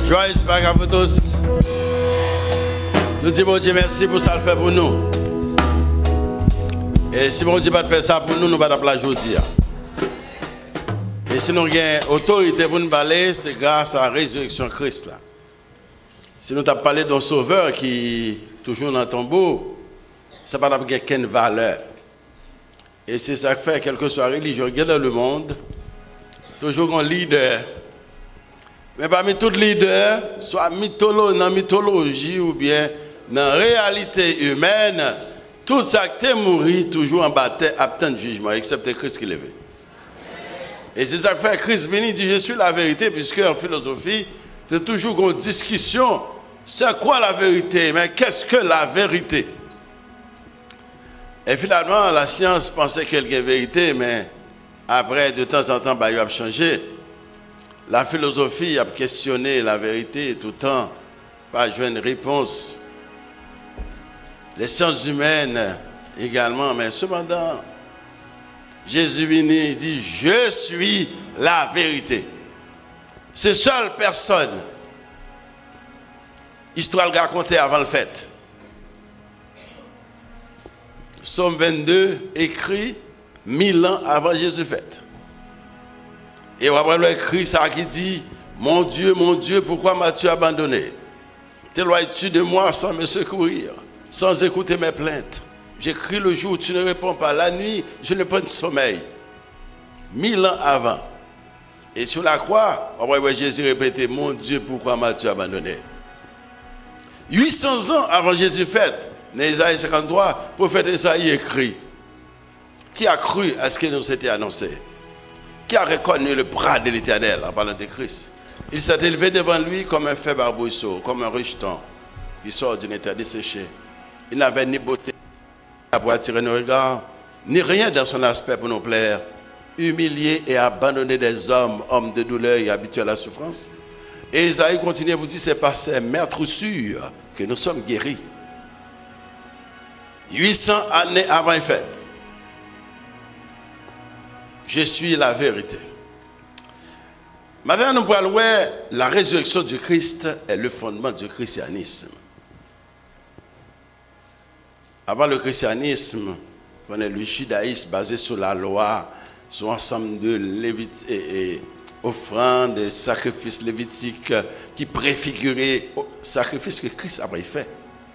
Joyeux Pâques à vous tous. Nous disons, bon Dieu, merci pour ça le fait pour nous. Et si bon Dieu n'a pas fait ça pour nous, nous ne pouvons pas aujourd'hui. Et si nous avons autorité pour nous parler, c'est grâce à la résurrection de Christ. Là. Si nous avons parlé d'un sauveur qui est toujours dans le tombeau, ça n'a pas aucune valeur. Et c'est ça qui fait, quelle que soit la religion dans le monde, toujours un leader. Mais parmi tous les leaders, soit dans la mythologie ou bien dans la réalité humaine, tout ça qui est mort toujours en bataille, attend le jugement, excepté Christ qui est levé. Et c'est ça qui fait Christ venu dit je suis la vérité, puisque en philosophie, c'est toujours une discussion. C'est quoi la vérité? Mais qu'est-ce que la vérité? Et finalement, la science pensait qu'elle est vérité, mais après, de temps en temps, il a changé. La philosophie a questionné la vérité tout le temps, pas jouer une réponse. Les sciences humaines également, mais cependant, Jésus venu, il dit, je suis la vérité. C'est seule personne. Histoire le raconter avant le fait. Psaume 22, écrit 1000 ans avant Jésus fait. Et on va écrit ça qui dit, mon Dieu, pourquoi m'as-tu abandonné? T'éloignes-tu de moi sans me secourir, sans écouter mes plaintes? J'écris le jour, tu ne réponds pas. La nuit, je ne prends de sommeil. 1000 ans avant. Et sur la croix, on va voir Jésus répéter, mon Dieu, pourquoi m'as-tu abandonné? 800 ans avant Jésus fait, dans Isaïe 53, le prophète Isaïe écrit, qui a cru à ce qui nous était annoncé? Qui a reconnu le bras de l'Éternel en parlant de Christ? Il s'est élevé devant lui comme un faible arbrisseau, comme un rejeton qui sort d'une terre desséchée. Il n'avait ni beauté pour attirer nos regards, ni rien dans son aspect pour nous plaire. Humilié et abandonné des hommes, hommes de douleur et habitués à la souffrance. Et Isaïe continue à vous dire, c'est par ces meurtrissures que nous sommes guéris. 800 années avant les fêtes. Je suis la vérité. Maintenant, nous parlons de la résurrection du Christ est le fondement du christianisme. Avant le christianisme, on a le judaïsme basé sur la loi, sur l'ensemble de offrandes, sacrifices lévitiques qui préfiguraient le sacrifice que Christ avait fait.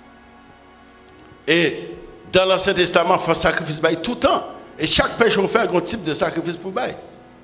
Et dans l'Ancien Testament, il faut sacrifice tout le temps. Et chaque péché, on fait un type de sacrifice pour bail.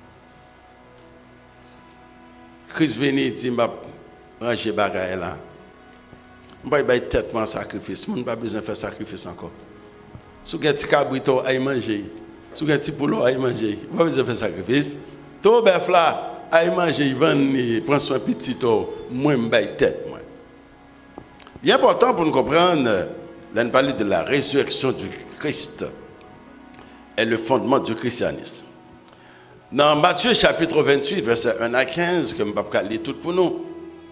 Christ venu dit, je vais ranger bagaille là. Je vais bailler tête en sacrifice. Je n'ai pas besoin de faire sacrifice encore. Si vous avez un petit cabrito à manger, si vous avez un petit poulet à manger, vous n'avez pas besoin de faire sacrifice. Tout bœuf là, à manger, il va prendre son petit tour. Moi, je baille tête. Il est important pour nous comprendre, là, nous parlons de la résurrection du Christ. Est le fondement du christianisme. Dans Matthieu chapitre 28, verset 1 à 15, que je ne vais pas lire tout pour nous,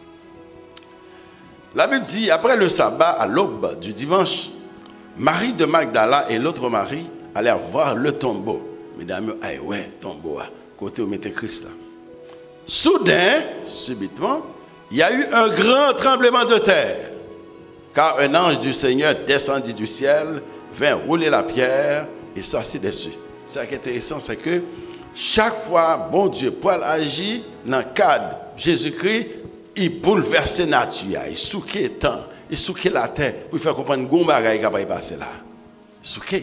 la Bible dit, après le sabbat, à l'aube du dimanche, Marie de Magdala et l'autre Marie allèrent voir le tombeau. Mesdames, aïe ouais, tombeau, côté où mettait Christ là. Soudain, subitement, il y a eu un grand tremblement de terre, car un ange du Seigneur descendit du ciel, vint rouler la pierre, et s'assit dessus. Ce qui est intéressant, c'est que chaque fois, bon Dieu, pour agir dans le cadre Jésus-Christ, il bouleverse la nature, il souque le temps, il souque la terre, pour faire comprendre que bagaille qui va passer là. Il souque.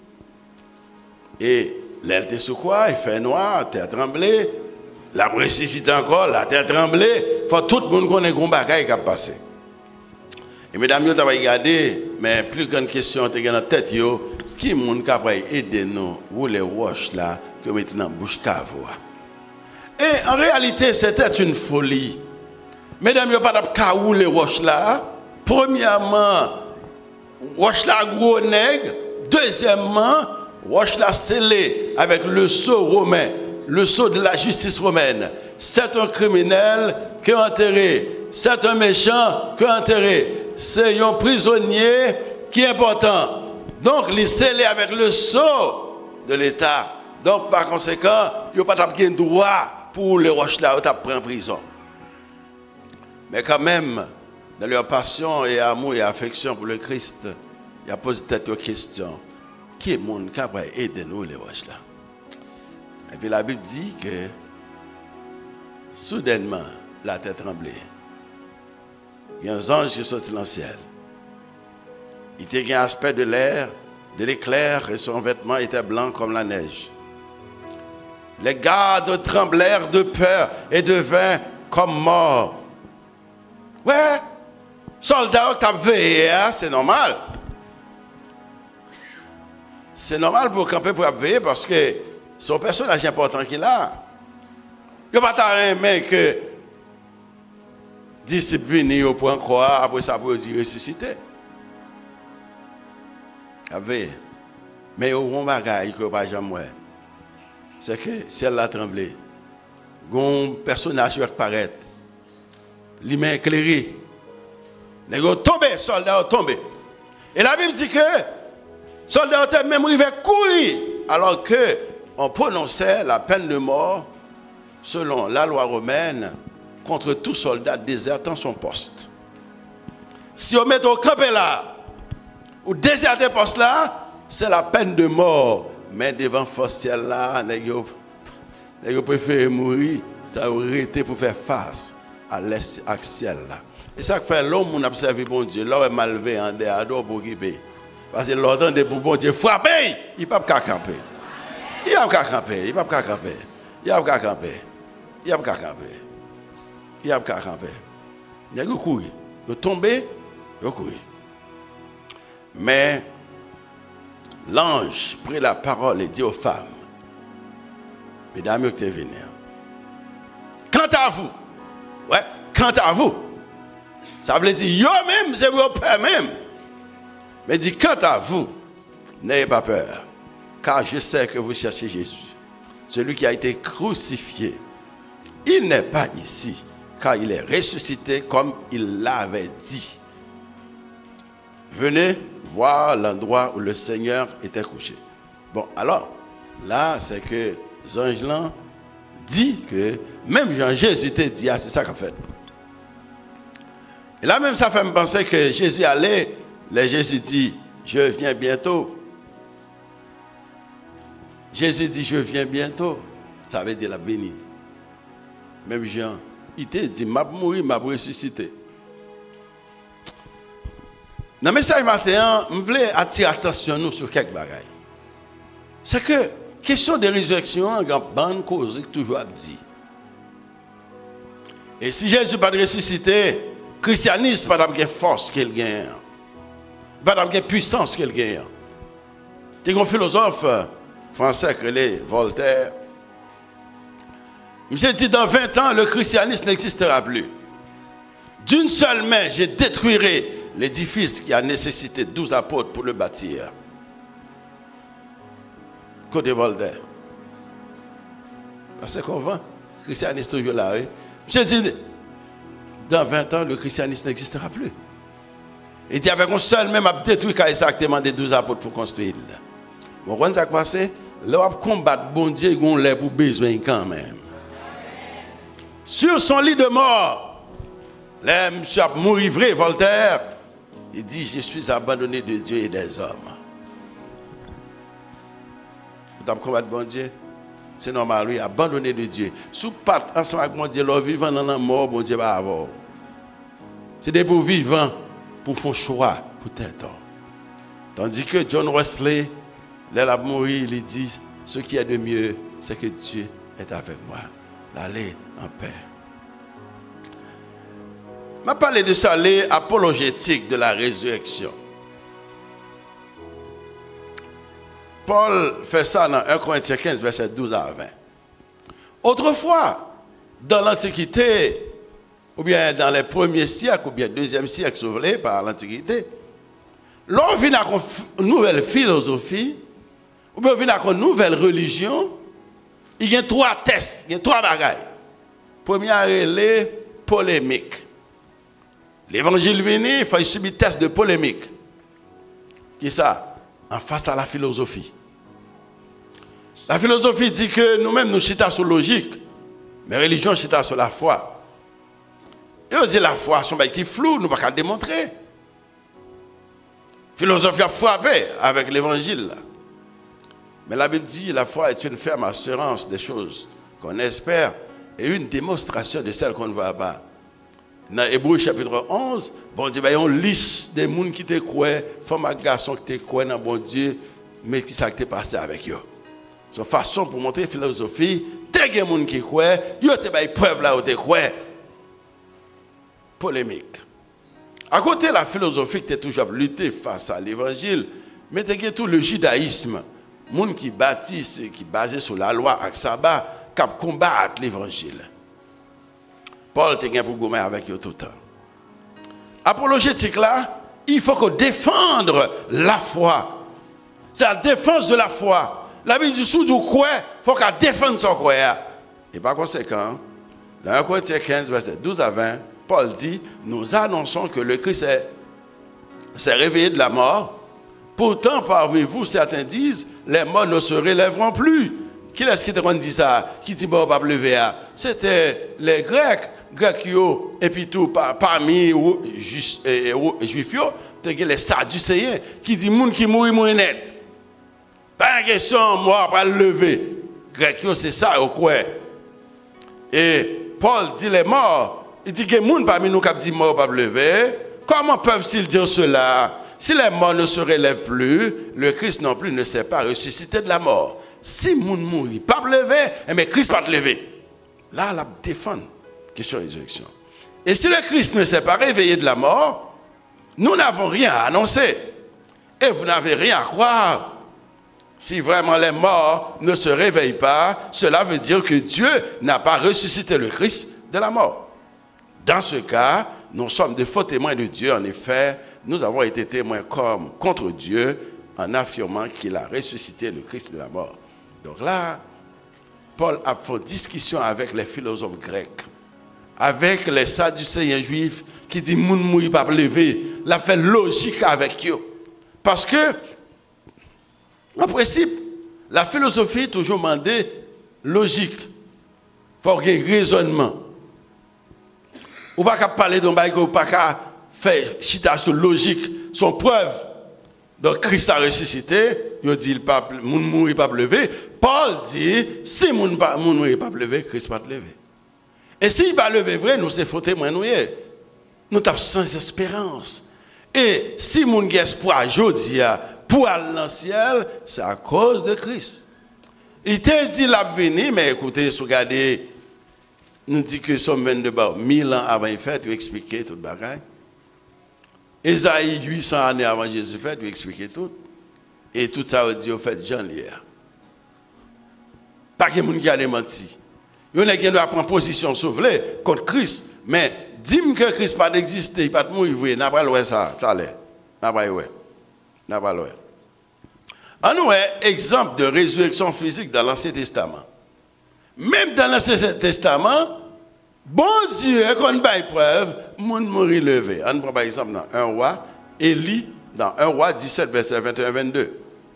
Et l'air était sous quoi? Il fait noir, la terre tremblée, la ressuscité encore, la terre tremblée. Il faut tout le monde connaît que bagaille qui va passer. Et mesdames, vous avez regardé, mais plus grande question est dans la tête, qui est le monde qui va aider nous, ou les roches là, que mettez dans la bouche cavo. Et en réalité, c'était une folie. Mesdames, vous n'avez pas de les roches là. Premièrement, roche là gros nègre. Deuxièmement, roche là scellé avec le sceau romain, le sceau de la justice romaine. C'est un criminel qui est enterré. C'est un méchant qui est enterré. C'est un prisonnier qui est important. Donc, il est scellé avec le sceau de l'État. Donc, par conséquent, il n'y a pas de droit pour les roches là, où tu prends en prison. Mais quand même, dans leur passion et amour et affection pour le Christ, il a posé cette question. Qui est le monde qui va aider nous les roches là? Et puis la Bible dit que soudainement, la tête tremblait. Il y a un ange qui est sorti dans le ciel. Il était un aspect de l'air, de l'éclair, et son vêtement était blanc comme la neige. Les gardes tremblèrent de peur et devinrent comme morts. Ouais, soldat qui a veillé, c'est normal. C'est normal pour camper pour veiller parce que c'est un personnage important qu'il a. Il n'y a pas de mais que disciples venir pour en croire, après ça pour ressusciter. Mais au bon bagage que pas jamais, c'est que ciel l'a tremblé. Un personnage qui apparaît, les mains éclairées, les gars tombés, soldats tombés. Et la Bible dit que soldats ont même arrivé à courir, alors que on prononçait la peine de mort selon la loi romaine contre tout soldat désertant son poste. Si on met au campé là, ou déserter poste là, c'est la peine de mort. Mais devant force ciel là, vous préférez mourir, vous arrêté pour faire face à ciel là. Et ça fait l'homme on observe bon Dieu, l'homme est malvé en dehors pour occuper. Parce que l'ordre de pour bon Dieu frapper, il ne peut pas camper. Il ne peut pas camper, il ne peut pas camper. Il ne peut pas camper. Il ne peut pas camper. Il ne peut pas camper. Il y a que courir. Il tomber, il courir. Mais l'ange prit la parole et dit aux femmes, mesdames, qui êtes venues, quant à vous, ouais, quant à vous, ça veut dire, yo même, c'est vos pères même. Mais dit, quant à vous, n'ayez pas peur, car je sais que vous cherchez Jésus, celui qui a été crucifié. Il n'est pas ici, car il est ressuscité comme il l'avait dit. Venez voir l'endroit où le Seigneur était couché. Bon, alors, là, c'est que les anges là dit que même Jean-Jésus t'a dit, ah, c'est ça qu'a fait. Et là même, ça fait me penser que Jésus allait, Jésus dit, je viens bientôt. Jésus dit, je viens bientôt. Ça veut dire la venue. Même Jean, il t'a dit, m'a mourir, m'a ressuscité. Dans le message matin, je voulais attirer l'attention sur quelques bagages. C'est que, question de résurrection, il y a une bonne cause que toujours dit. Et si Jésus n'a pas ressuscité, le christianisme n'a pas de force qu'il gagne. Pas de puissance qu'il gagne. Il y a un philosophe français appelé Voltaire. Il dit, dans 20 ans, le christianisme n'existera plus. D'une seule main, je détruirai l'édifice qui a nécessité 12 apôtres pour le bâtir. Côté Voltaire. Parce qu'on vend, le christianisme est toujours là. Oui? Je dis, dans 20 ans, le christianisme n'existera plus. Il dit, avec un seul même, à détruire exactement des 12 apôtres pour construire. Bon, quand ça passe, là, on combattre bon Dieu, on l'a pour besoin quand même. Sur son lit de mort, là, monsieur a mouru vrai, Voltaire. Il dit, je suis abandonné de Dieu et des hommes. Vous avez combattu bon Dieu? C'est normal, oui, abandonné de Dieu. Sous patte, ensemble avec mon Dieu, leur vivant dans la mort, bon Dieu va avoir. C'est des pour vivants, pour faire choix, peut-être. Tandis que John Wesley, là, il a mouru, il dit, ce qui est de mieux, c'est que Dieu est avec moi. Allez en paix. Je vais parler de ça, l'apologétique de la résurrection. Paul fait ça dans 1 Corinthiens 15, verset 12 à 20. Autrefois, dans l'Antiquité, ou bien dans les premiers siècles, ou bien deuxième siècle, si vous voulez, par l'Antiquité, l'on vient avec une nouvelle philosophie, ou bien on vient avec une nouvelle religion, il y a 3 tests, il y a 3 bagailles. Première, les polémiques. L'évangile venu, il faut subir test de polémique. Qui est ça? En face à la philosophie. La philosophie dit que nous-mêmes nous chitons sur la logique, mais la religion chita sur la foi. Et on dit la foi, son bail qui flou, nous ne pouvons pas démontrer. Philosophie a frappé avec l'évangile. Mais la Bible dit la foi est une ferme assurance des choses qu'on espère et une démonstration de celles qu'on ne voit pas. Dans Hébreux chapitre 11, bon Dieu, il y a une liste des gens qui te croient, femmes et garçons qui te croient dans bon Dieu, mais qui s'est passé avec eux. C'est une façon pour montrer la philosophie, des gens qui croient, ils ont des preuves là où tu crois. Polémique. À côté de la philosophie qui est toujours lutter face à l'évangile, mais tu as tout le judaïsme, les gens qui bâtissent, qui basent sur la loi, avec sabbat, qui combattent l'évangile. Paul était pour gommer avec eux tout le temps. Apologétique là, il faut qu'on défende la foi. C'est la défense de la foi. La Bible dit sous du quoi, il faut qu'on défende son quoi. Et par conséquent, dans 1 Corinthiens 15, verset 12 à 20, Paul dit, nous annonçons que le Christ s'est réveillé de la mort. Pourtant, parmi vous, certains disent, les morts ne se relèveront plus. Qui est-ce qui te dit ça? Qui dit, bon, pas lever? C'était les Grecs. Grecs, et puis tout, parmi les Juifs, les Sadducéens, qui disent, moun qui mourit, mourit net. Pas de question, moi, pas lever. Grecs, c'est ça, au quoi. Et Paul dit, les morts, il dit que moun parmi nous qui dit mort, pas lever. Comment peuvent-ils dire cela? Si les morts ne se relèvent plus, le Christ non plus ne s'est pas ressuscité de la mort. Si moun mourit, pas lever, mais Christ pas lever. Là, la défend. Question de résurrection. Et si le Christ ne s'est pas réveillé de la mort, nous n'avons rien à annoncer. Et vous n'avez rien à croire. Si vraiment les morts ne se réveillent pas, cela veut dire que Dieu n'a pas ressuscité le Christ de la mort. Dans ce cas, nous sommes des faux témoins de Dieu. En effet, nous avons été témoins contre Dieu en affirmant qu'il a ressuscité le Christ de la mort. Donc là, Paul a fait une discussion avec les philosophes grecs, avec les Sadducéens juifs qui disent moun mourir pas lever, la fait logique avec eux. Parce que, en principe, la philosophie est toujours demandée logique. Il faut qu'il y ait raisonnement. Ou pas qu'à parler d'un bail, ou pas qu'à faire citation logique, son preuve. Donc Christ a ressuscité, il dit moun mourir pas lever. Paul dit si moun mourir pas lever, Christ pas lever. Et s'il va lever vrai, nous c'est faux témoin nous nous avons sans espérance. Et si moun gen espoir aujourd'hui pour aller dans le ciel, c'est à cause de Christ. Il t'a dit l'avenir, mais écoutez, si vous regardez, nous dit que sommes 22 1000 ans avant il fait, tu expliquer tout le bagage. Esaïe 800 années avant Jésus fait, tu expliquer tout. Et tout ça, on dit, au fait, Jean hier. Pas que les gens qui ont menti. Il y en a qui doivent prendre position sauvée contre Christ. Mais dis-moi que Christ n'a pas existé, il n'a pas mourir, il n'a pas l'oué ça. N'a pas l'oué. N'a pas l'oué. En nous, exemple de résurrection physique dans l'Ancien Testament. Même dans l'Ancien Testament, bon Dieu, quand on a preuve, moun mourir levé. On prend par exemple dans 1 roi, Élie, dans 1 roi 17, verset 21-22.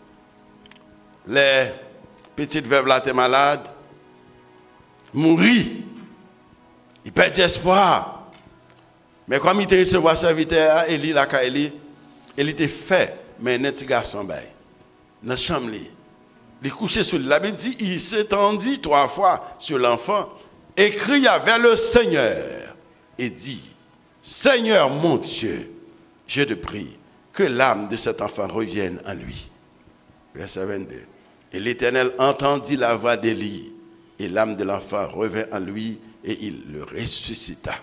Les petites veuves là étaient malades, mourir. Il perd espoir. Mais comme il était recevoir serviteur, Élie, il était fait, mais un petit garçon, dans la chambre, il couché sur la Bible dit, il s'étendit 3 fois sur l'enfant et cria vers le Seigneur et dit, Seigneur mon Dieu, je te prie que l'âme de cet enfant revienne en lui. Verset 22. Et l'Éternel entendit la voix d'Élie et l'âme de l'enfant revint en lui et il le ressuscita.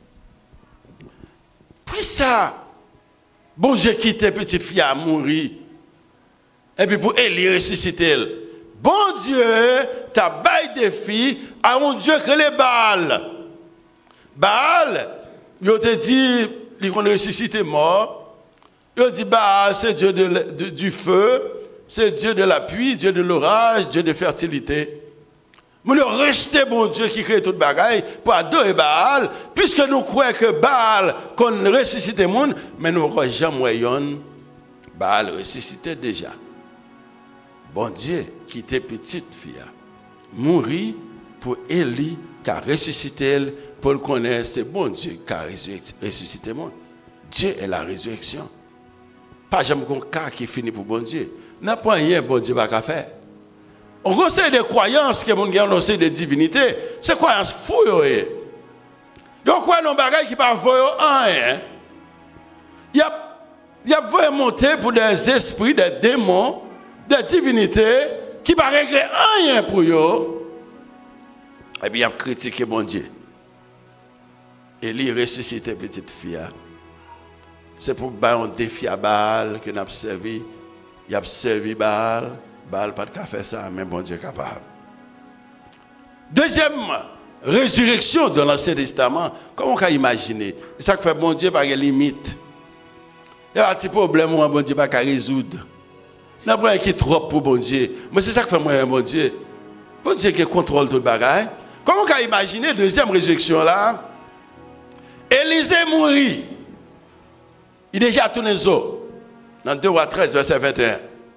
Puis ça, bon Dieu quitté petite fille à mourir. Et puis pour Élie ressusciter. Bon Dieu, t'as bail des filles à un Dieu que les Baal. Baal, il te dit, il qu'on ressuscité mort. Il dit, Baal, c'est Dieu du feu, c'est Dieu de la pluie, Dieu de l'orage, Dieu de fertilité. Nous le rejeter bon Dieu qui crée toute bagaille pour adorer Baal, puisque nous croyons que Baal, qu'on ressuscite le monde, mais nous ne jamais voyons Baal ressuscité déjà. Bon Dieu, qui était petite fille, mourit pour Élie, qui a ressuscité Paul connaît, c'est bon Dieu qui a ressuscité le monde. Dieu est la résurrection. Pas jamais un cas qui finit pour bon Dieu. N'a pas rien bon Dieu va faire. On conseille des croyances que mon gars on sait des divinités. C'est croyances fou yo. Yo croit dans bagaille qui pas voyer rien. Il y a voyer monter pour des esprits, des démons, des divinités qui pas régler rien pour yo. Et puis il a critiqué mon Dieu. Et lui ressuscité petite fille. C'est pour un défi à Baal que nous avons servi. Il a servi Baal. Baal pas de faire ça, mais bon Dieu est capable. Deuxième résurrection dans l'Ancien Testament. Comment on peut imaginer? C'est ça que fait bon Dieu par les limites. Il y a un petit problème où bon Dieu pas résoudre. Il n'y a pas un qui est trop pour bon Dieu. Mais c'est ça que fait moi un bon Dieu. Bon Dieu qui contrôle tout le bagage. Comment on peut imaginer deuxième résurrection là? Élisée mourit. Il est déjà tourné les eaux. Dans 2 Rois 13, verset 21.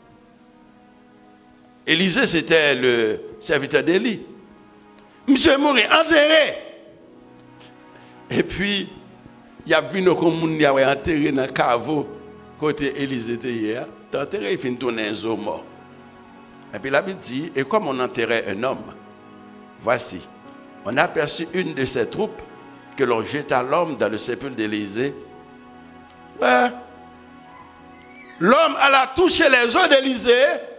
Élisée, c'était le serviteur d'Élie. Monsieur est mort, enterré. Et puis, il y a vu nos communes qui ont enterré dans le caveau, côté Élisée était hier. Enterré, il finit tourner les eaux morts. Et puis la Bible dit, et comme on enterrait un homme, voici, on a aperçu une de ses troupes que l'on jeta l'homme dans le sépulcre d'Élisée. Ouais. L'homme alla toucher les os d'Élisée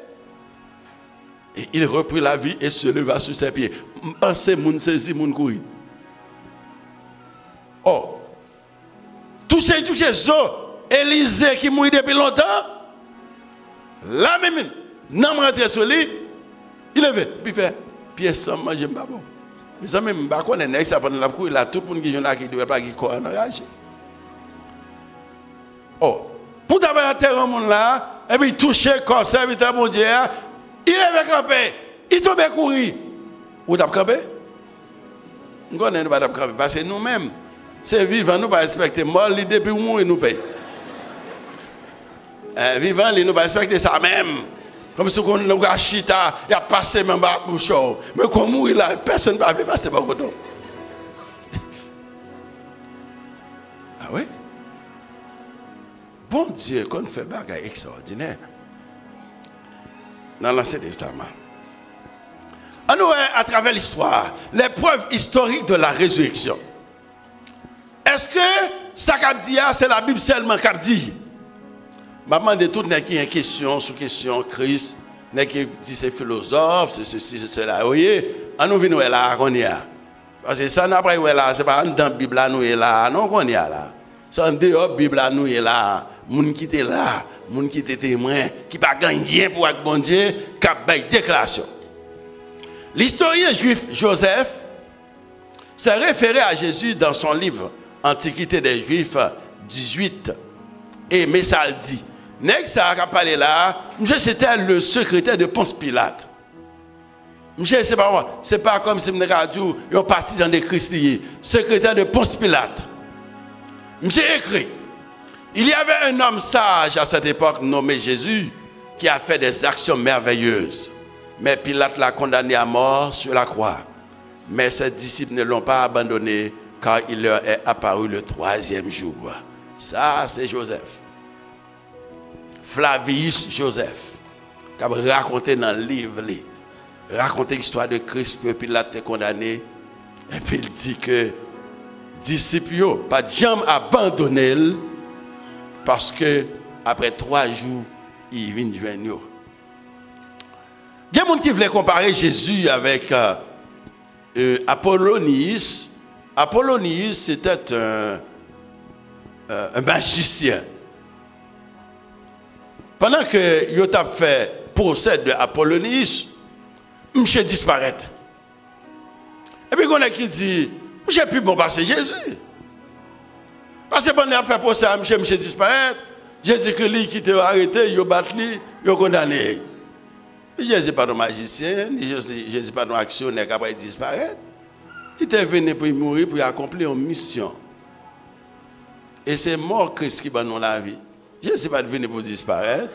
et il reprit la vie et se leva sur ses pieds. Pensez, moun saisi, moun courir. Oh, toucher les os, Élisée qui mourit depuis longtemps, là même, n'a pas rentré sur lui, il est venu, puis il fait, pièce sans manger, pas bon. Mais ça même, je ne sais pas si la courir là, tout le monde qui joue là, qui ne doit pas qui court en rage. Oh, pour d'abord enterrer un monde là, et puis toucher le corps serviteur mon Dieu, il est campé, il tombe courir. Où t'as campé? Nous connaissons pas campé parce que nous-mêmes, c'est vivant, nous pas respecter mort, l'idée depuis mourir nous paye. Vivant, nous pas respecter ça même. Comme si on a chita, il a passé même par le bouchon. Mais comme mourir là, personne ne va passer par le côté. Ah oui? Bon Dieu, qu'on fait des choses extraordinaires dans l'Ancien Testament. On voit à travers l'histoire les preuves historiques de la résurrection. Est-ce que ça qu'a dit, c'est la Bible seulement qu'a dit? Maman de tout n'est qui une question sous question Christ, n'est qui dit c'est philosophe, c'est ceci, c'est cela. Vous voyez, on nous vient là qu'on y a. Parce que ça n'a pas là, c'est pas dans la Bible là nous est là, non qu'on y a là. C'est en dehors de la Bible là nous est là. Moun qui était là, moun qui était témoin, qui pas gagné pour être bon Dieu, qui a fait une déclaration. L'historien juif Joseph s'est référé à Jésus dans son livre Antiquité des Juifs 18. Et mais ça le dit. Nèg ça a parlé là, monsieur c'était le secrétaire de Ponce Pilate. Monsieur c'est pas moi, c'est pas comme si m'nèg a dit yo partisan de Christ lié, secrétaire de Ponce Pilate. Monsieur écrit: il y avait un homme sage à cette époque nommé Jésus qui a fait des actions merveilleuses. Mais Pilate l'a condamné à mort sur la croix. Mais ses disciples ne l'ont pas abandonné car il leur est apparu le 3e jour. Ça, c'est Joseph. Flavius Joseph, qui a raconté dans le livre, raconté l'histoire de Christ que Pilate est condamné. Et puis il dit que les disciples n'ont pas jamais abandonné parce que après 3 jours, il vient joindre. Il y a des gens qui voulaient comparer Jésus avec Apollonius. Apollonius, c'était un magicien. Pendant que il a fait procès de Apollonius, monsieur disparaît. Et puis, on a qui dit, monsieur plus bon passer Jésus. Parce que pendant qu'il a fait procès à monsieur disparaît, Jésus que lui qui t'a arrêté, il a battu, il a condamné. Jésus n'est pas un magicien, Jésus n'est pas un actionnaire qui a disparaître. Il était venu pour mourir, pour accomplir une mission. Et c'est mort Christ qui va nous la vie. Jésus n'est pas venu pour disparaître.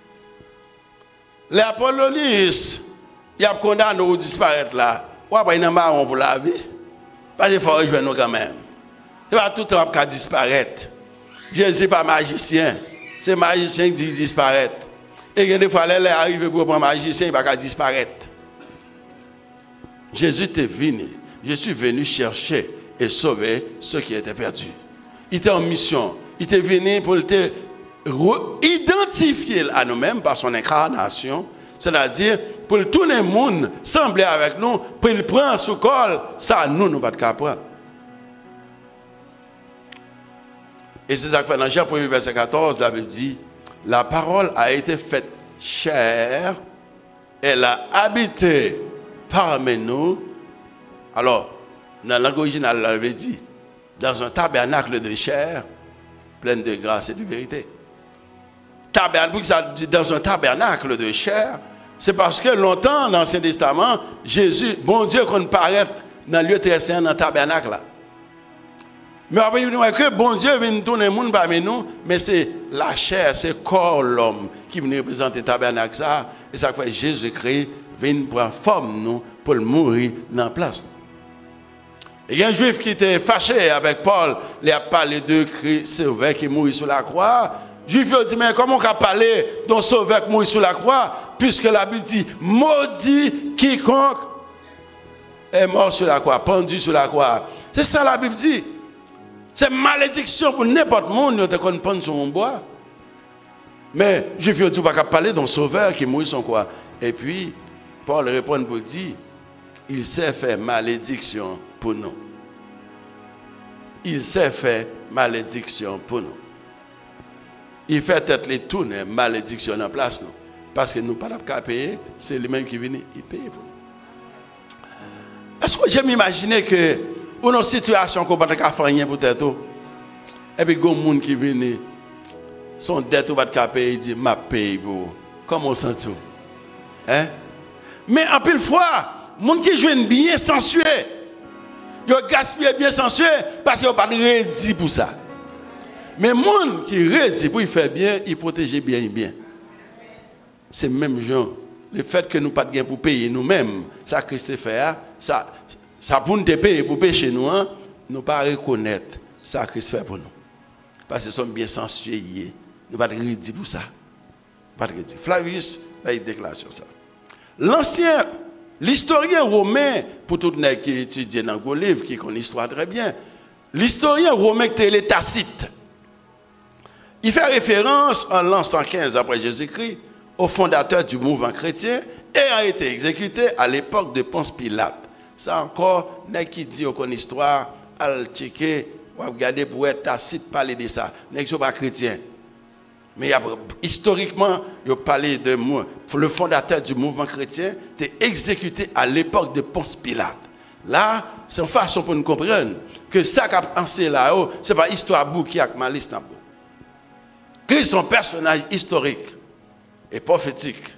Les Apollonius, il a condamné pour disparaître là. Ou après, il n'a pas pour la vie. Parce qu'il faut rejoindre nous quand même. Ce n'est pas tout le temps qui disparaître. Jésus n'est pas magicien. C'est magicien qui dit disparaître. Et des fois, il arrive pour prendre magicien, il ne va pas disparaître. Jésus est venu. Je suis venu chercher et sauver ceux qui étaient perdus. Il était en mission. Il était venu pour te identifier à nous-mêmes par son incarnation. C'est-à-dire, pour tout le monde sembler avec nous, pour le prendre sous col, ça, nous ne pas de prendre. Et c'est ça que fait dans Jean 1er verset 14, la Bible dit, la parole a été faite chair, elle a habité parmi nous. Alors, dans la langue originale, elle avait dit, dans un tabernacle de chair, plein de grâce et de vérité. Dans un tabernacle de chair, c'est parce que longtemps, dans l'Ancien Testament, Jésus, bon Dieu, qu'on paraît dans le lieu très saint, dans le tabernacle là. Mais après, il dit que bon Dieu vient tourner le monde parmi nous, mais c'est la chair, c'est le corps l'homme qui vient représenter le tabernacle ça. Et ça fait Jésus-Christ vient prendre forme nous pour mourir dans la place. Et il y a un juif qui était fâché avec Paul, il a parlé de Christ sauveur qui mourit sur la croix. Le juif a dit, mais comment on peut parler d'un sauveur qui mourit sur la croix, puisque la Bible dit, maudit quiconque est mort sur la croix, pendu sur la croix. C'est ça la Bible dit. C'est malédiction pour n'importe monde qui est pendu sur mon bois. Mais je ne veux pas parler d'un sauveur qui mourit sur quoi. Et puis, Paul répond pour dire, il s'est fait malédiction pour nous. Il s'est fait malédiction pour nous. Il fait peut-être les tourner malédiction en place. Non? Parce que nous ne pouvons pas payer, c'est lui-même qui vient, il paye pour nous. Est-ce que j'aime imaginer que ou dans une situation qu'on ne peut pas faire rien peut-être. Et puis, il y a des gens qui viennent, son dette ou pas de payer, il dit, ma paye, bro. Comment on sent-tu? Hein? Mais en plus de fois, les gens qui jouent bien sensueux, ils gaspillent bien sensueux parce qu'ils n'ont pas de rédit pour ça. Mais les gens qui rédit pour y faire bien, ils protègent bien et bien. C'est le même genre. Le fait que nous n'avons pas de gain pour payer nous-mêmes, ça Christ fait, ça pour nous payer pour payer chez nous, hein, nous ne pas reconnaître ça que Christ fait pour nous. Parce que nous sommes bien sensueux. Nous ne pas de rédit pour ça. Pas de rédit. Flavius a une déclaration sur ça. L'historien romain, pour tout le monde qui étudie dans vos livres, qui connaît l'histoire très bien, l'historien romain qui est Tacite, il fait référence en l'an 115 après Jésus-Christ au fondateur du mouvement chrétien et a été exécuté à l'époque de Ponce Pilate. Ça encore, n'est qui dit qu'on histoire, al checker, ou regarder pour être Tacite parler de ça. N'est pas chrétien. Mais historiquement, il parlé de moi. Le fondateur du mouvement chrétien était exécuté à l'époque de Ponce Pilate. Là, c'est une façon pour nous comprendre que ça qu'a pensé là-haut, ce n'est pas histoire bouquille avec malice. Christ est un personnage historique et prophétique.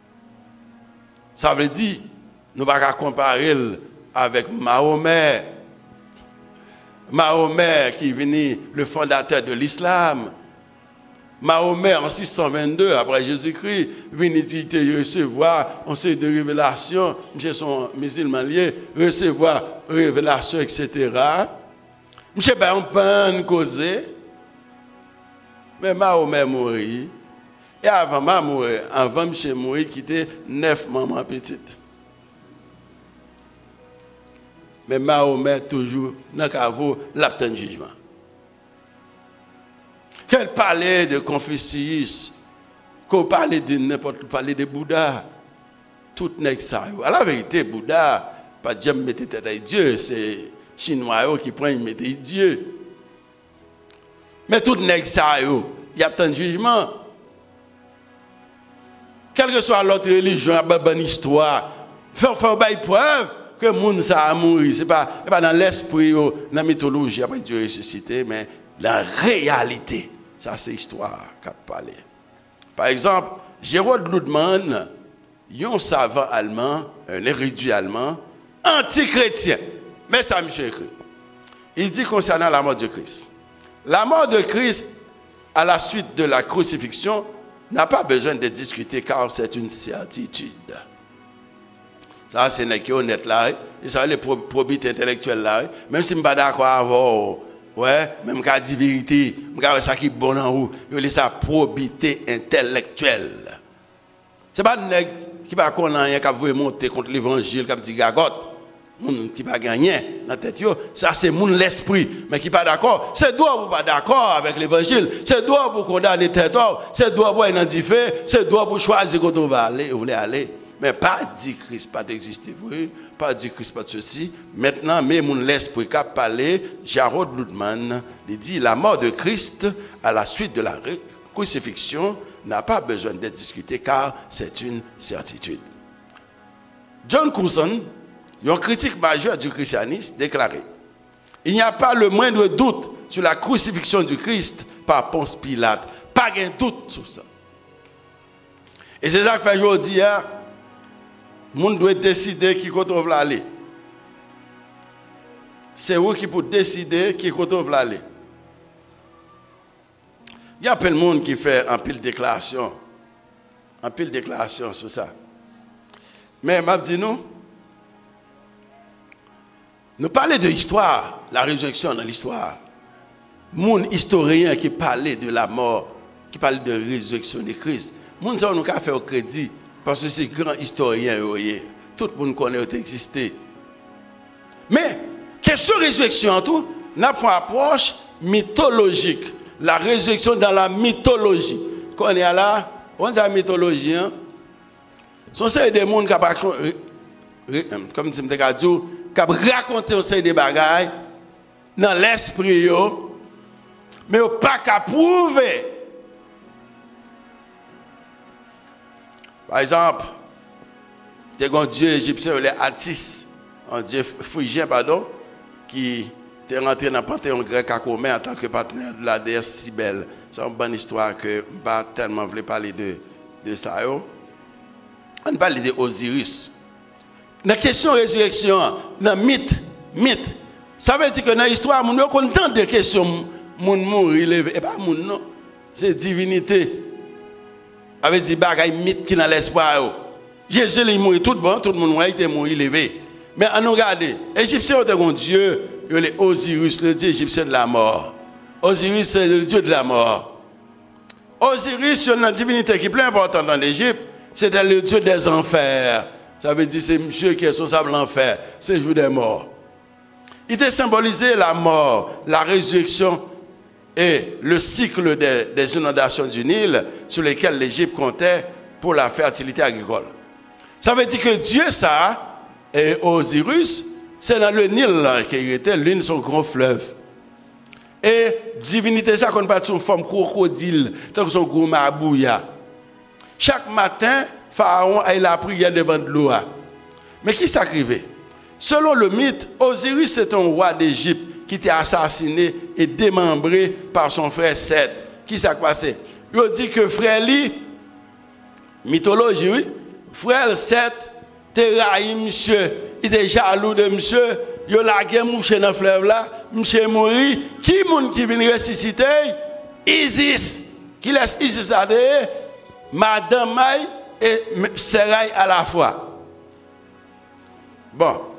Ça veut dire, nous ne pouvons pas comparer avec Mahomet. Mahomet qui est venu le fondateur de l'islam. Mahomet en 622 après Jésus-Christ venu recevoir on sait de révélations, monsieur son musulman lié, recevoir révélations, etc. Monsieur ben on peut causer. Mais Mahomet mourit. Et avant monsieur mourir, il était 9 mamans petites. Mais Mahomet toujours dans le caveau l'abtend jugement. Qu'elle parlait de Confucius, qu'on parlait de n'importe quoi, parlait de Bouddha, tout n'est que ça. À la vérité, Bouddha, pas de jamais mettre tête à Dieu, c'est Chinois qui prennent mettre Dieu. Mais tout n'est que ça, il y a tant de jugement. Quelle que soit l'autre religion, il y a une bonne histoire. Faire preuve que le monde a mouru. Ce n'est pas dans l'esprit, dans la mythologie, après Dieu ressuscité, mais la réalité. Ça, c'est l'histoire qu'a parlé. Par exemple, Gérald Ludman, un savant allemand, un érudit allemand, anti-chrétien. Mais ça, monsieur écrit. Il dit concernant la mort de Christ. La mort de Christ, à la suite de la crucifixion, n'a pas besoin de discuter car c'est une certitude. Ça, c'est n'est honnête là. et ça les probité intellectuelle là, même si je ne suis pas d'accord avec ouais, même quand dit vérité, je ça qui est bon en haut, il ça probité intellectuelle. C'est pas nèg qui pas connaître qui veut monter contre l'évangile qui dit gagote. Moun qui pas gagné dans tête yo, ça c'est moun l'esprit mais qui pas d'accord, c'est droit pour pas d'accord avec l'évangile, c'est droit pour condamner tête, c'est droit pour identifier, c'est droit pour choisir quand on va aller, vous voulez aller. Mais pas dit Christ pas d'exister, pas dit Christ pas de ceci. Maintenant, mais mon l'esprit qui a parlé, Jarod Ludman, il dit la mort de Christ à la suite de la crucifixion n'a pas besoin d'être discuté car c'est une certitude. John Coulson, un critique majeur du christianisme, déclarait: il n'y a pas le moindre doute sur la crucifixion du Christ par Ponce Pilate. Pas de doute sur ça. Et c'est ça que fait aujourd'hui. Le monde doit décider qui côté veut aller. C'est vous qui pour décider qui côté veut aller. Il y a plein de monde qui fait un pile déclaration sur ça. Mais m'a dit nous parlons de l'histoire, la résurrection dans l'histoire. Moun historien qui parlait de la mort, qui parlait de la résurrection de Christ. Moun ça nous a fait au crédit. Parce que c'est grand historien, tout le monde connaît qu'il existé. Mais, question résurrection, tout, nous avons une approche mythologique. La résurrection dans la mythologie. Quand on est là, on dit la mythologie, ce sont des gens qui comme je me dit, qui racontent des bagailles dans l'esprit, mais ils ne pas qu'à prouver. Par exemple, il y a un dieu égyptien, le Attis, un dieu phrygien, pardon, qui est rentré dans le panthéon grec à Comé en tant que partenaire de la déesse Cybèle. C'est une bonne histoire que je ne veux pas tellement parler de ça. On parle de Osiris. Dans la question de résurrection, dans le mythe, ça veut dire que dans l'histoire, on a content de questions, mon mourir, et pas mon non, c'est divinité. Avec des bagailles mythes qui dans l'espoir. Jésus il est mort tout bon, tout le monde était mort levé. Mais on regarde, les Égyptiens ont un dieu, le Osiris, le dieu égyptien de la mort. Osiris c'est le dieu de la mort. Osiris c'est une divinité qui est plus importante dans l'Égypte, c'était le dieu des enfers. Ça veut dire c'est monsieur qui est responsable de l'enfer, c'est le jour des morts. Il était symbolisé la mort, la résurrection et le cycle des inondations du Nil sur lesquelles l'Égypte comptait pour la fertilité agricole. Ça veut dire que Dieu, ça, et Osiris, c'est dans le Nil qu'il était l'une de son grand fleuve. Et divinité, ça, qu'on parle sous forme crocodile, tant que son gros mabouya. Chaque matin, Pharaon a la prière devant de l'eau. Mais qui s'arrivait? Selon le mythe, Osiris c'est un roi d'Égypte qui était assassiné et démembré par son frère Seth. Qui s'est passé? Il dit que frère lui, mythologie, oui, frère Seth, te raï monsieur, il était jaloux de monsieur, il a lagué monsieur dans le fleuve là, monsieur est mort. Qui est qui vient ressusciter? Isis. Qui laisse Isis là derrière? Madame Maï et Seraï à la fois. Bon.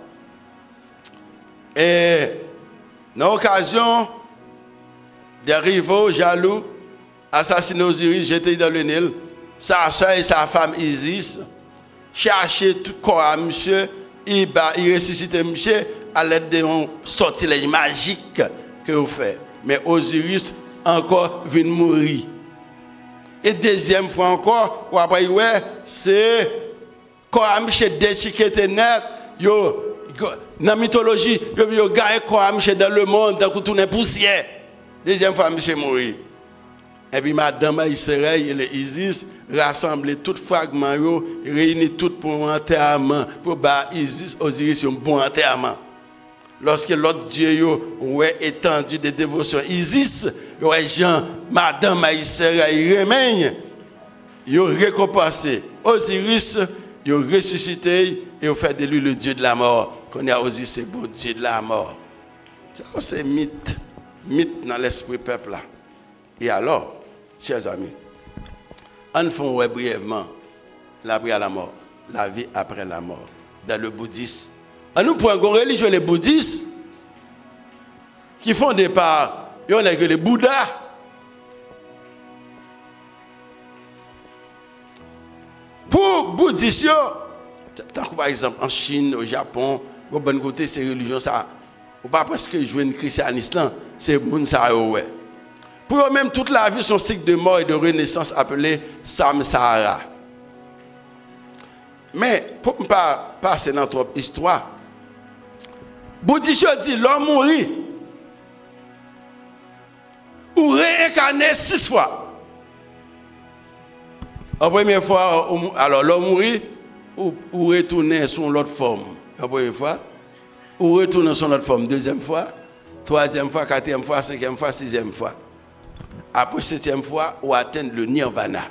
Et dans l'occasion des rivaux jaloux, assassinés Osiris, jetés dans le Nil, sa soeur et sa femme Isis cherchaient tout corps à monsieur, il ressuscitait monsieur à l'aide d'un sortilège magique que vous faites. Mais Osiris encore vient mourir. Et deuxième fois encore, ou après, ouais, c'est quand monsieur déchiqueté net, yo. Dans la mythologie, il y a gagné quoi dans le monde, dans tout est poussière. Deuxième fois, monsieur mourir. Et puis, madame Israël et les Isis rassemblent tous les fragments, réunissent tout pour un enterrement, pour Isis, Osiris, un bon enterrement. Lorsque l'autre Dieu ouais étendu des dévotions, Isis, ouais Jean, madame Israël, remègne, ils ont récompensé Osiris, ils ont ressuscité et ont fait de lui le Dieu de la mort. Qu'on a Osiris, c'est beau Dieu de la mort. Ça, c'est mythe dans l'esprit peuple là. Et alors, chers amis, on fait brièvement la vie à la mort, la vie après la mort. Dans le bouddhisme, Nous prenons une religion, les bouddhistes, qui font des par, il y en a que les Bouddhas. Pour bouddhistes, tant que par exemple en Chine, au Japon, au bon côté, ces religions, ça, ou pas parce que jouer une christianisme, c'est moun ça ouais. Pour eux-mêmes, toute la vie, son cycle de mort et de renaissance appelé Samsara. Mais, pour ne pas passer dans notre histoire, bouddhiste dit, l'homme mourit, ou réincarné 6 fois. La première fois, alors l'homme mourit, ou retourner sur l'autre forme. La première fois, ou retourner sur l'autre forme. Deuxième fois, troisième fois, quatrième fois, cinquième fois, sixième fois. Après septième fois, ou atteindre le nirvana.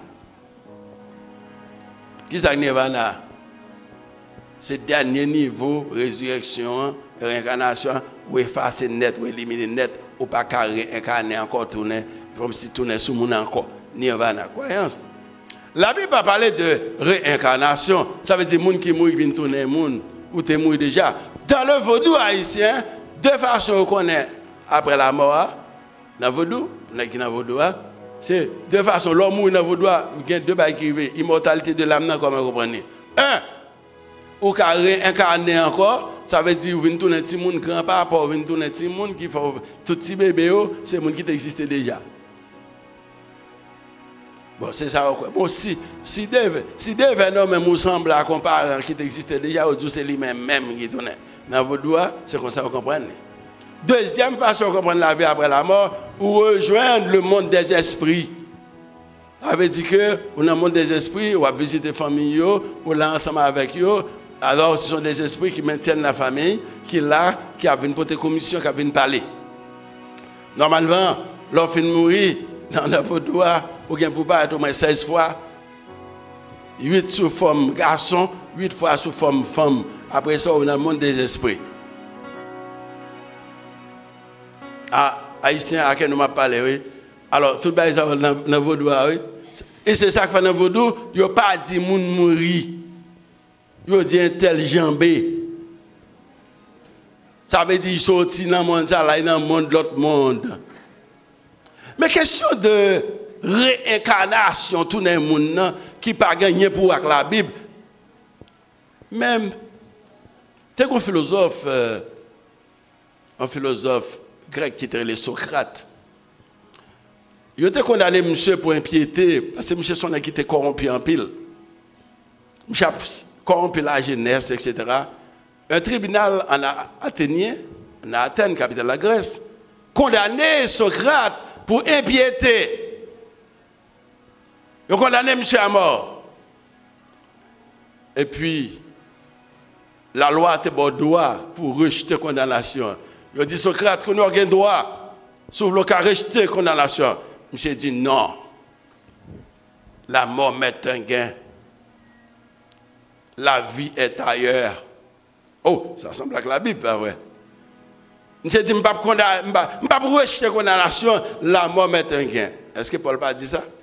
Qui est le nirvana? C'est le dernier niveau, résurrection, réincarnation, ou effacer net, ou éliminer net, ou pas réincarner encore, tourner, comme si tourner sous mon encore. Nirvana, croyance. La Bible a parlé de réincarnation. Ça veut dire que les gens qui mourent viennent tourner monde ou tu mourir déjà. Dans le vaudou haïtien, deux façons qu'on connaît après la mort. Dans le vaudou, c'est deux façons. L'homme mourit dans le vaudou, il y a deux bails qui vivent. Immortalité de l'âme, comment vous comprenez? Un, ou qu'à réincarner encore, ça veut dire que vous venez tourner petit monde grand-papa, vous venez tourner petit monde qui font tout petit bébé, c'est le monde qui existait déjà. Bon, c'est ça. Bon, si des événements même vous semblent à comparer qui existait déjà, c'est lui-même qui tourne. Dans vos doigts, c'est comme ça que vous comprenez. Deuxième façon de comprendre la vie après la mort, ou rejoindre le monde des esprits. Ça veut dire que dans le monde des esprits, on va visiter les familles, on est ensemble avec eux. Alors, ce sont des esprits qui maintiennent la famille, qui là, qui a une portée commission, qui a une parler. Normalement, l'enfant mourir dans vos doigts, ou bien pour pas être au moins 16 fois, 8 sous forme garçon, 8 fois sous forme femme. Après ça, on a le monde des esprits. Ah, haïtien, à qui nous m'a parlé, oui. Alors, tout le monde dans vos doigts, oui. Et c'est ça que fait dans vos doigts, il n'y a pas dit moun mourir. Il a dit un tel jambé. Ça veut dire qu'il sorti dans le monde, ça là, dans le monde de l'autre monde. Mais question de réincarnation, tout le monde qui n'a pas gagné pour avec la Bible. Même, tu es un philosophe grec qui était le Socrate. Il était condamné monsieur pour impiété, parce que monsieur son qui était corrompu en pile. Monsieur a corrompu la jeunesse, etc. Un tribunal en Athénien, en Athènes, capitale de la Grèce, condamné Socrate pour impiété. Ils ont condamné monsieur à mort. Et puis, la loi a bon droit pour rejeter condamnation. Ils ont dit Socrate qu'on a aucun droit, sauf le cas rejeter condamnation. Monsieur dit non. La mort met un gain. La vie est ailleurs. Oh, ça semble avec la Bible, pas vrai? Monsieur dit, je ne vais pas rejeter condamnation, la mort met un gain. Est-ce que Paul pas dit ça?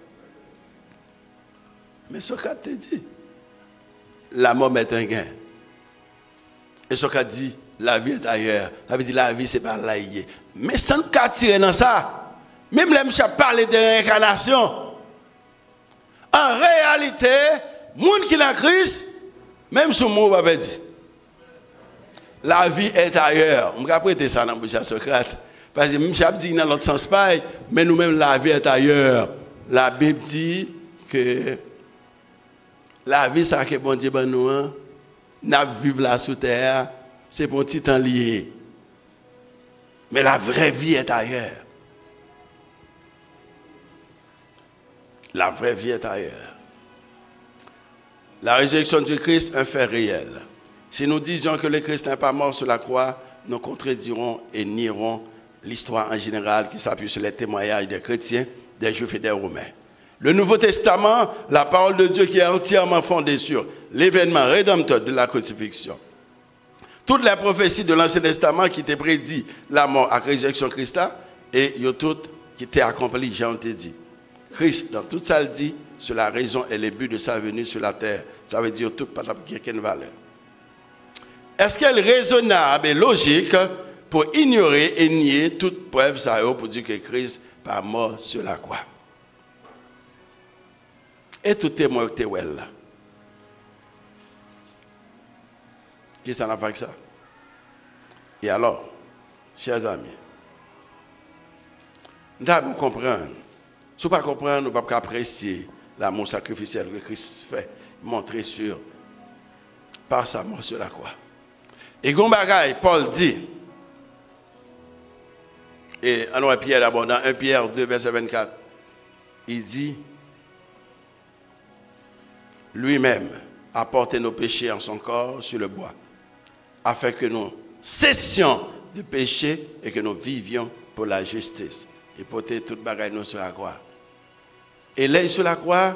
Mais Socrate te dit, la mort met un gain. Et Socrate dit, la vie est ailleurs. Ça veut dire la vie, ce n'est pas là. Mais sans nous tirer dans ça, même les gens parlent de réincarnation. En réalité, les gens qui sont en Christ, même si mot va dire, la vie est ailleurs. On va prêter ça dans le bouche à Socrate. Parce que même si dit dans l'autre sens, pareil, mais nous-mêmes, la vie est ailleurs. La Bible dit que la vie, ça que bon Dieu ben nous, nous vivons là sous terre, c'est pour un petit temps lié. Mais la vraie vie est ailleurs. La vraie vie est ailleurs. La résurrection du Christ, un fait réel. Si nous disions que le Christ n'est pas mort sur la croix, nous contredirons et nierons l'histoire en général qui s'appuie sur les témoignages des chrétiens, des juifs et des romains. Le Nouveau Testament, la parole de Dieu qui est entièrement fondée sur l'événement rédempteur de la crucifixion. Toutes les prophéties de l'Ancien Testament qui étaient prédit la mort à la résurrection de Christ, et toutes qui étaient accomplies, j'ai dit. Christ, dans tout ça, dit sur la raison et le but de sa venue sur la terre. Ça veut dire tout pas de valeur. est-ce qu'elle est raisonnable et logique pour ignorer et nier toute preuve ça pour dire que Christ pas mort sur la croix? Et tout témoin que tu es là. Qui ça n'a pas que ça? Et alors, chers amis, nous devons comprendre. Si nous ne comprenons pas, nous ne pouvons pas apprécier l'amour sacrificiel que Christ fait, montré par sa mort sur la croix. Et Gombagaï, Paul dit, et en Pierre d'abord, dans 1 Pierre 2, verset 24, il dit, lui-même a porté nos péchés en son corps sur le bois, afin que nous cessions de pécher et que nous vivions pour la justice. Et porter toute bagaille nous sur la croix. Et l'œil sur la croix,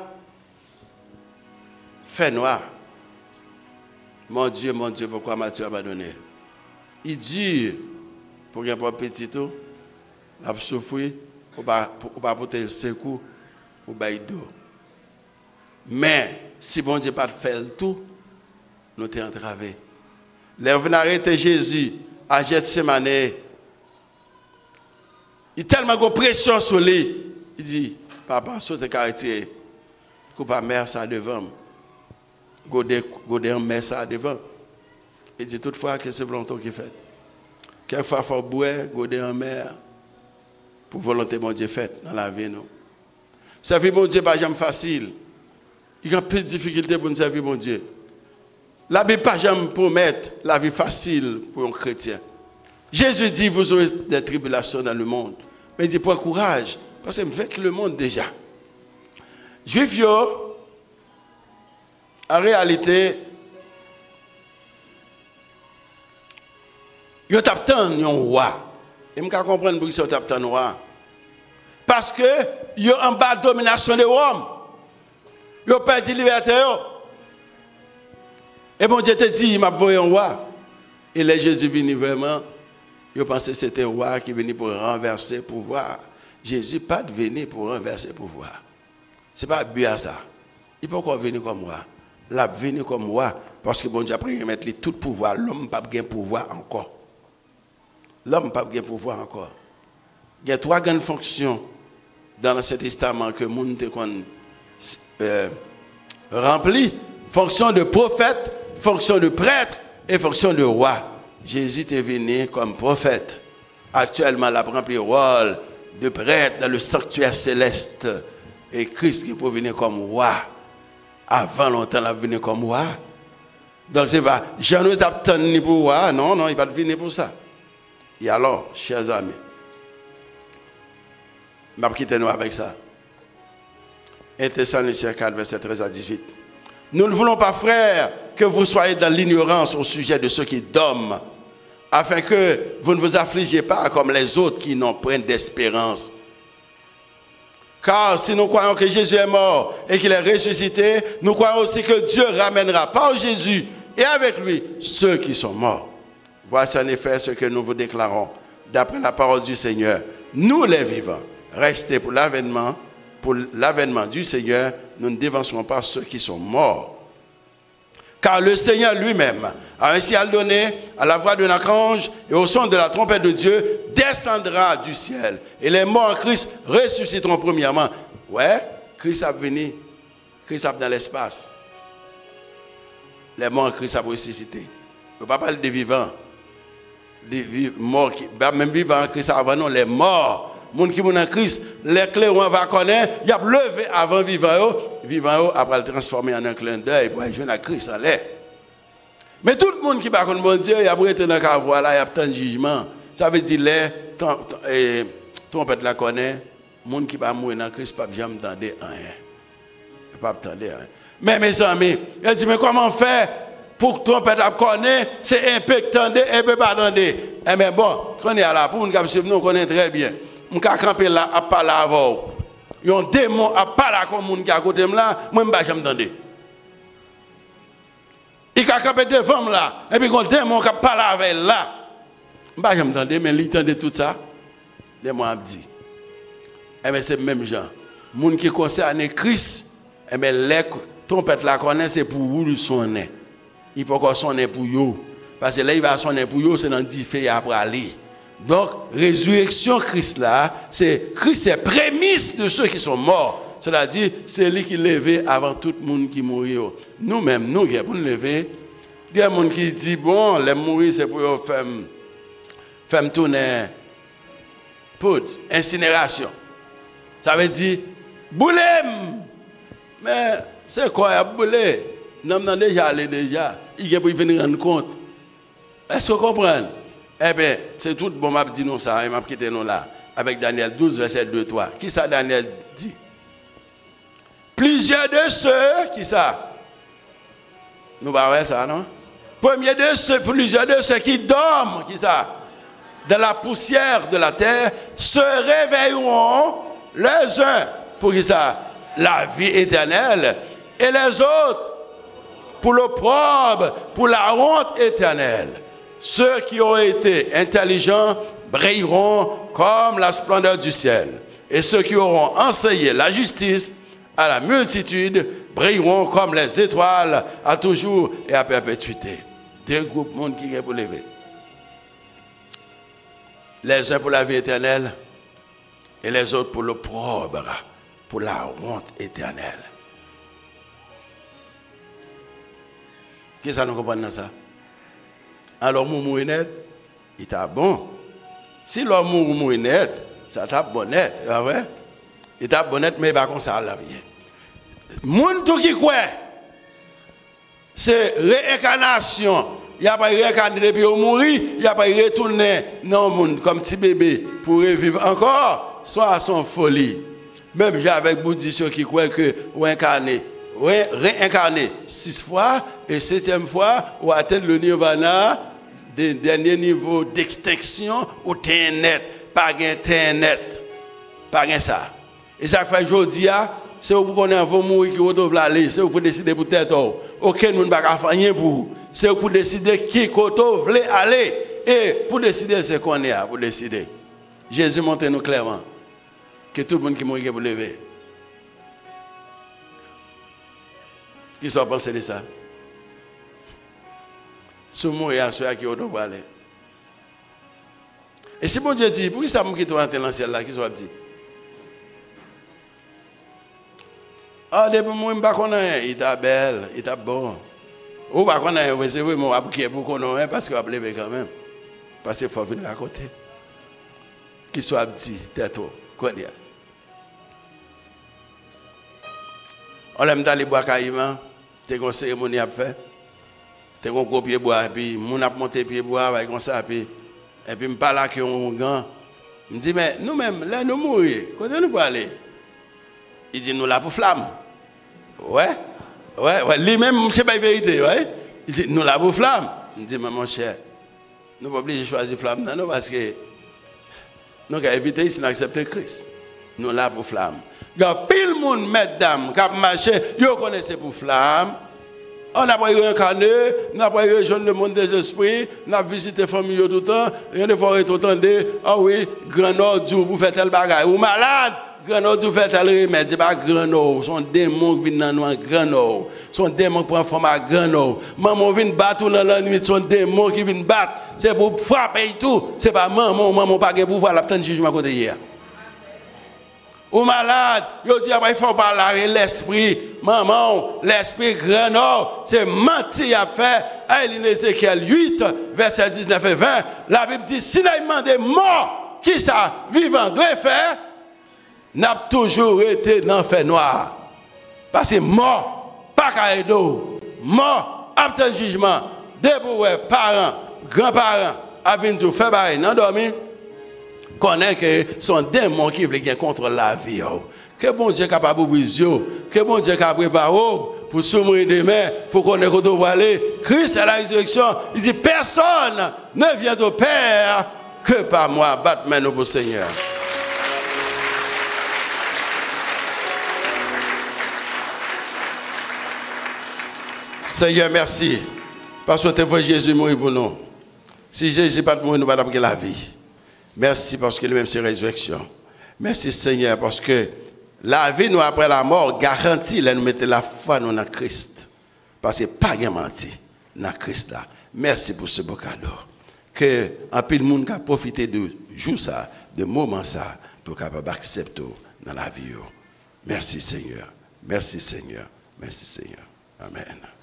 fait noir. Mon Dieu, pourquoi m'as-tu abandonné? Il dure pour qu'il n'y ait pas petit tout, il a souffert pour ne pas porter ses coups, pour ne d'eau. Mais si bon Dieu pas fait le tout, nous sommes entravés. Les venus arrêter Jésus à Gethsemane. Il y a tellement de pression sur lui. Il dit, papa, saute caractère. Coupe à mer ça devant. Godé en mer ça devant. Il dit toutefois que c'est volonté qui fait. Quelquefois, il faut boire, godé en mer. Pour volonté mon Dieu faite dans la vie. Servir mon Dieu, pas jamais facile. Il y a peu de difficultés pour nous servir mon Dieu. La Bible pas jamais promettre la vie facile pour un chrétien. Jésus dit, vous aurez des tribulations dans le monde. Mais il dit, prends courage, parce que avec le monde déjà. Juifs, en réalité, ils attendent un roi. Et je comprends pourquoi ils attendent un roi. Parce que ils sont en bas de la domination de Rome. Ils ont perdu la liberté. Et bon Dieu te dit, il m'a envoyé un roi. Et là, Jésus venu vraiment. Je pensais que c'était un roi qui venait pour renverser le pouvoir. Jésus n'est pas venu pour renverser le pouvoir. Ce n'est pas but à ça. Il peut encore venir comme roi. Il a venu comme roi parce que bon Dieu après il mettre tout pouvoir. L'homme n'a pas de pouvoir encore. L'homme n'a pas de pouvoir encore. Il y a trois grandes fonctions dans l'Ancien Testament que le monde remplit. Fonction de prophète, fonction de prêtre et fonction de roi. Jésus est venu comme prophète. Actuellement, il a rempli le rôle de prêtre dans le sanctuaire céleste. Et Christ qui peut venir comme roi. Avant longtemps, il a venu comme roi. Donc, ce n'est pas Jean ne tape ni pour roi. Non, il va venir pour ça. Et alors, chers amis, je vais quitter nous avec ça. 1 Thessaloniciens 4, verset 13 à 18. Nous ne voulons pas, frères, que vous soyez dans l'ignorance au sujet de ceux qui dorment, afin que vous ne vous affligiez pas comme les autres qui n'ont point d'espérance. Car si nous croyons que Jésus est mort et qu'il est ressuscité, nous croyons aussi que Dieu ramènera par Jésus et avec lui ceux qui sont morts. Voici en effet ce que nous vous déclarons, d'après la parole du Seigneur. Nous les vivants, restés pour l'avènement du Seigneur, nous ne dévancerons pas ceux qui sont morts. Car le Seigneur lui-même a ainsi à le donner à la voix d'un archange et au son de la trompette de Dieu, descendra du ciel. Et les morts en Christ ressusciteront premièrement. Ouais, Christ a venu, Christ a dans l'espace. Les morts en Christ a ressuscité. On ne peut pas parler des vivants. Les morts, même vivants en Christ avant nous, les morts. Les gens qui sont en Christ, les clairons va connaître, il y a levé avant vivant, après le transformer en un clin d'œil pour aller jouer à Christ en l'air. Mais tout le monde qui va connaître mon Dieu, il y a été dans la voie là, il y a tant de jugement. Ça veut dire, les trompette la connaît, les gens qui va mourir dans Christ, pas jamais entendre rien. Pas entendre rien. Mais mes amis, il dit, mais comment faire pour que trompette la connaît, c'est un peu attendre, un peu pas attendre. Eh bien bon, on est là, pour nous connaît très bien. Je suis campé là, à parler avant. Il y a un démon à parler comme les gens qui sont à côté de là, moi, je ne vais pas entendre. Il y a campé devant là, et puis il y a un démon qui parle avec là. Je ne vais pas entendre, mais il entend tout ça. Les mots dit. Eh bien, c'est le même genre. Les gens qui concernent Christ, eh bien, les trompettes là, c'est pour vous le sonner. Il peut encore sonner pour vous. Parce que là, il va sonner pour eux, c'est dans 10 fées après aller. Donc, résurrection Christ là, c'est Christ est prémisse de ceux qui sont morts. C'est-à-dire, c'est lui qui levé avant tout le monde qui mourit. Nous-mêmes, nous, pour nous lever, il y a des gens qui disent, bon, les mourir, c'est pour faire tourner poudre, incinération. Ça veut dire, boulem. Mais c'est quoi, bouler? Nous avons déjà allé déjà. Il y a pour venir rendre compte. Est-ce que vous comprenez? Eh bien, c'est tout bon, m'a dit nous ça, m'a quitté nous là, avec Daniel 12, verset 2-3. Qui ça Daniel dit? Plusieurs de ceux, qui ça? Nous parlons ça, non? Plusieurs de ceux qui dorment, qui ça? Dans la poussière de la terre, se réveilleront les uns pour qui ça? La vie éternelle, et les autres pour l'opprobre, pour la honte éternelle. Ceux qui ont été intelligents brilleront comme la splendeur du ciel. Et ceux qui auront enseigné la justice à la multitude brilleront comme les étoiles à toujours et à perpétuité. Deux groupes de monde qui viennent pour lever. Les uns pour la vie éternelle et les autres pour l'opprobre, pour la honte éternelle. Qu'est-ce que nous comprenons dans ça? Alors, mourir net, il t'a bon. Si l'homme mourir net, ça t'a bon net. Il t'a bon net, mais il va comme ça la vie. Moun tout qui croit, c'est réincarnation. Il n'y a pas réincarné depuis au mourir, il n'y a pas retourné dans le monde comme petit bébé pour revivre encore, soit à son folie. Même j'ai avec bouddhistes qui croient que réincarner 6 fois et 7e fois ou atteindre le nirvana des derniers niveaux d'extinction ou net, pas net, pas ça. Et ça fait aujourd'hui, c'est vous connaissez vos mourir qui vous aller, c'est vous décider pour tête. Aucun monde ne va faire rien pour vous. C'est pour décider qui vous voulez aller. Et pour décider ce qu'on est, pour décider. Jésus montre nous clairement que tout le monde qui mourit pour lever. Qui sont pensés de ça? Si vous mourrez à ceux qui vous aller. Et si bon Dieu dit, pourquoi ça m'a quitté dans le ciel là, qui soit dit? Ah, depuis moi, je ne sais pas, il est belle, il est bon. Ou pas qu'on a c'est vrai, moi, je ne parce que je lever quand même. Parce qu'il faut venir à côté. Qui soit dit, tête-toi, quoi dire? On aime d'aller boire caïman, t'es une cérémonie à faire. T'es un gros pied bois, et puis mon a monté pied bois, comme ça, et puis me parle avec un gant. Je me dis, mais nous-mêmes, là, nous mourir, quand nous aller? Il dit, nous là pour flamme. Ouais, lui-même, je ne sais pas la vérité, ouais. Il dit, nous là pour flamme. Je dis, mais mon cher, nous ne pouvons pas obligés de choisir flamme, non, parce que nous avons évité ici d'accepter Christ. Nous là pour flamme. Il y a pile de monde, mesdames, qui a marché, ils connaissent pour flamme. On n'a pas réincarné, on n'a pas rejoint le monde des esprits, on a visité la famille tout le temps, rien de fois tout le temps, ah oui, grand nord, vous faites tel bagage, ou malade, grand nord, vous faites tel remède, c'est pas grand nord, son démon qui vient dans nous en grand nord, son démon qui prend forme à grand nord, maman vient battre dans la nuit, son démon qui vient battre, c'est pour frapper et tout, c'est pas maman pas de pouvoir, la petite jugement côté hier. Ou malade, yo dit il faut parler l'esprit, maman, l'esprit grand nord, c'est menti à faire. À Ézéchiel 8, verset 19 et 20, la Bible dit si il demande mort, qui ça vivant doit faire, n'a toujours été dans l'enfer noir. Parce que mort, pas cadeau, mort, obtenu jugement, debout parents, grands-parents, à venir faire pareil, non dormir. Connaît que son démon qui veut gagner contre la vie. Que bon Dieu est capable d'ouvrir les yeux, que bon Dieu est capable de préparer pour s'ouvrir demain, pour qu'on ait qu'on aller. Christ à la résurrection, il dit personne ne vient au Père que par moi. Battement pour Seigneur. Seigneur, merci. Parce que tu vois Jésus mourir pour nous. Si Jésus n'est pas mort, nous ne allons pas la vie. Merci parce que lui-même c'est résurrection. Merci Seigneur parce que la vie nous après la mort garantit là nous mettons la foi nous dans Christ. Parce que pas de menti dans Christ là. Merci pour ce beau cadeau. Que un peu de monde a profité de jour ça, de moment ça, pour capable accepter dans la vie. Merci Seigneur. Merci Seigneur. Merci Seigneur. Amen.